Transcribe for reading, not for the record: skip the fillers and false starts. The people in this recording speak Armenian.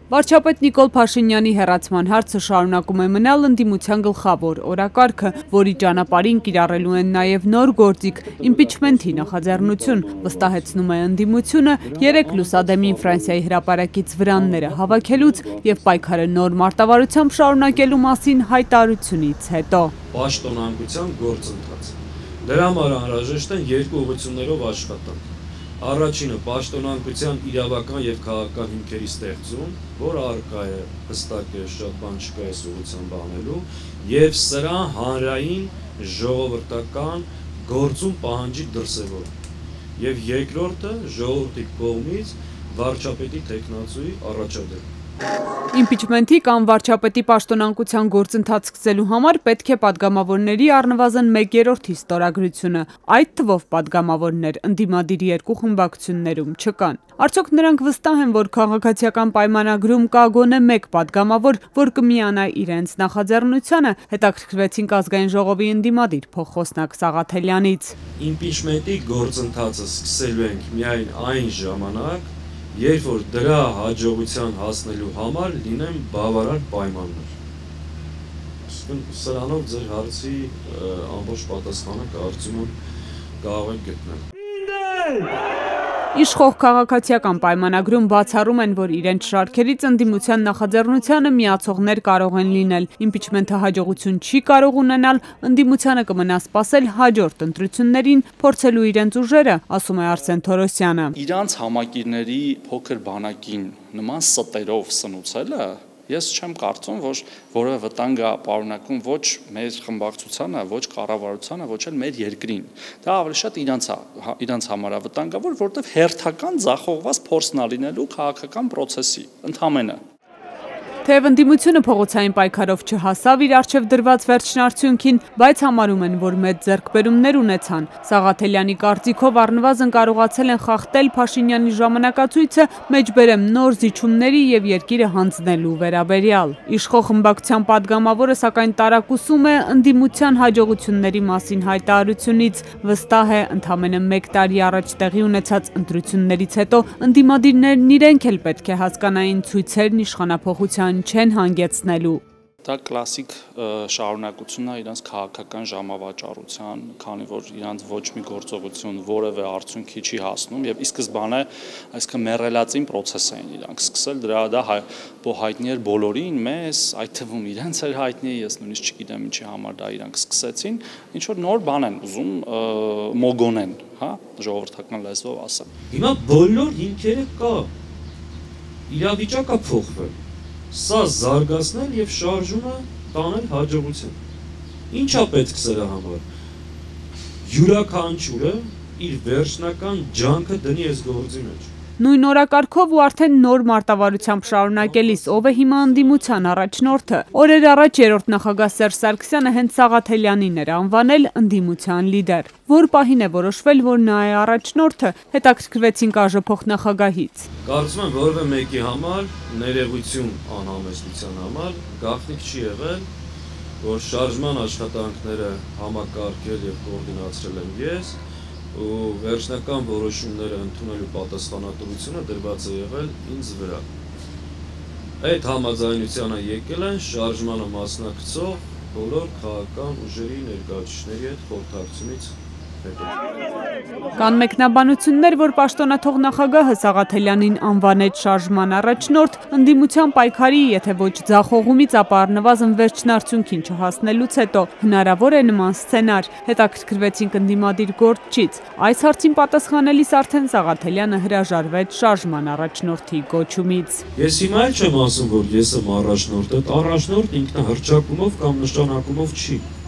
Վարչապետ Նիկոլ Փաշինյանի հեռացման հարցը շարունակում է մնալ ընդդիմության գլխավոր օրակարգը, որի ճանապարհին կիրառելու են նաև նոր գործիք իմպիչմենթի նախաձեռնություն, վստահեցնում է ընդդիմությունը 3 լուսադեմին Ֆրանսիայի հրապարակից վրանները հավաքելուց եւ պայքարը նոր մարտավարությամբ շարունակելու մասին հայտարարությունից հետո։ Պաշտոնանկության գործընթաց։ Դրա համար անհրաժեշտ են 2 ուղղություններով աշխատանք։ Առաջինը պաշտոնանկության իրավական եւ քաղաքական հիմքերի ստեղծում, որ առկա է հստակ է շատ բան չկա այս ուղղությամբ անելու, եւ սրա հանրային ժողովրդական գործում պահանջի դրսևորում։ Եվ երկրորդը ժողովրդի կողմից վարչապետի թեկնածուի առաջադեմ։ Իմպիչմենթի կամ վարչապետի պաշտոնանկության գործընթաց սկսելու համար պետք է падգամավորների առնվազն 1/3-ի ստորագրությունը, այդ թվով падգամավորներ ընդդիմադիր 2 խմբակցություններում չկան։ Արդյոք նրանք վստահ են, որ քաղաքացիական պայմանագրում կա գոնե 1 падգամավոր, որ կմիանա իրենց նախաձեռնությանը, հետաքրքրվեցինք Ազգային ժողովի ընդդիմադիր փոխխոսնակ Սաղաթելյանից։ Իմպիչմենթի գործընթացը սկսելու ենք միայն այն ժամանակ, երբ որ դրա հաջողության հասնելու համար լինեն բավարար պայմաններ։ Սրանով ձեր հարցի ամբողջ պատասխանը կարծում եմ կարող եք գտնել։ Իշխող քաղաքացիական պայմանագրում բացառում են, որ իրենց շարքերից ընդդիմության նախաձեռնությանը միացողներ կարող են լինել։ Իմպիչմենթը հաջողություն չի կարող ունենալ, ընդդիմությանը կմնա սպասել հաջորդ ընտրություններին, փորձելու իրենց ուժերը, ասում է Արսեն Թորոսյանը։ Իրանց համակիրների փոքր բանակին նման ստերով սնուցելը ես չեմ կարծում, որ որևէ վտանգ է պարունակում ոչ մեր խմբակցությանը, ոչ կառավարությանը, ոչ էլ մեր երկրին։ Դա ավելի շատ իրանց համար է վտանգավոր, որտեղ հերթական ձախողված փորձն է լինելու քաղաքական process-ի ընդհանրապես։ Թեև ընդդիմությունը փողոցային պայքարով չհասավ իր առջև դրված վերջնարդյունքին, բայց համարում են, որ մեծ ձեռքբերումներ ունեցան։ Սաղաթելյանի կարծիքով առնվազն կարողացել են խախտել Փաշինյանի ժամանակացույցը մեջբերեմ նոր զիջումների եւ երկիրը հանձնելու վերաբերյալ։ Իշխող խմբակցության падգամավորը սակայն տարակուսում է ընդդիմության հաջողությունների մասին հայտարարությունից, վստահ է ընդամենը 1 տարի առաջ տեղի ունեցած ընտրություններից հետո ընդդիմադիրներն իրենք էլ պետք է հասկանային ցույցերն իշխանափոխության չեն հանգեցնելու։ Դա կլասիկ շարունակությունն է իրենց քաղաքական ժամավաճառության, քանի որ իրենց ոչ մի գործողություն որևէ արդյունքի չի հասնում եւ ի սկզբանե այսքան մեռելածին process էին իրանք սկսել, դա հայտնի էր բոլորին, մեզ, այդ թվում իրենց էր հայտնի, ես նույնիսկ չգիտեմ ինչի համար դա իրանք սկսեցին, ինչ որ նոր բան են ուզում մոգոնեն, հա, ժողովրդական լեզվով ասեմ։ Հիմա բոլոր հիմքերը կա։ Իրավիճակը փոխվել։ Սա զարգացնել եւ շարժումը տանել հաջողության։ Ինչա պետք սրա համար։ Յուրաքանչյուրը իր վերջնական ջանքը դնի այս գործի մեջ։ Նույն օրակարգով ու արդեն նոր մարտավարությամբ շարունակելիս ով է հիմա ընդդիմության առաջնորդը։ Օրեր առաջ 3-րդ նախագահ Սերժ Սարգսյանը հենց Սաղաթելյանին էր անվանել ընդդիմության լիդեր։ Որ պահին է որոշվել, որ նա է առաջնորդը, հետաքրքրվեցինք ԱԺ փոխնախագահից։ Կարծում եմ որևէ մեկի համար ներեգություն անհամեստության համար գաղտնիք չի եղել, որ շարժման աշխատանքները համակարգել եւ կոորդինացրել եմ ես, ու վերջնական որոշումները ընդունելու պատասխանատվությունը դրված է եղել ինձ վրա։ Այդ համաձայնությանը եկել են շարժմանը մասնակցող բոլոր քաղաքական ուժերի ներկայացուցիչների հետ խորհրդակցությունից հետո։ Կան մեկնաբանություններ, որ պաշտոնաթող նախագահը Սաղաթելյանին անվանեց շարժման առաջնորդ, ընդդիմության պայքարի, եթե ոչ ձախողումից, ապա առնվազն վերջնարդյունքին չհասնելուց հետո հնարավոր է նման սցենար։ Հետաքրքրվեցինք ընդդիմադիր գործչից։ Այս հարցին պատասխանելիս արդեն Սաղաթելյանը հրաժարվեց շարժման առաջնորդի կոչումից։ Ես հիմա էլ չեմ ասում, որ ես եմ առաջնորդը, առաջնորդ ինքնահռչակումով կամ նշանակումով չի։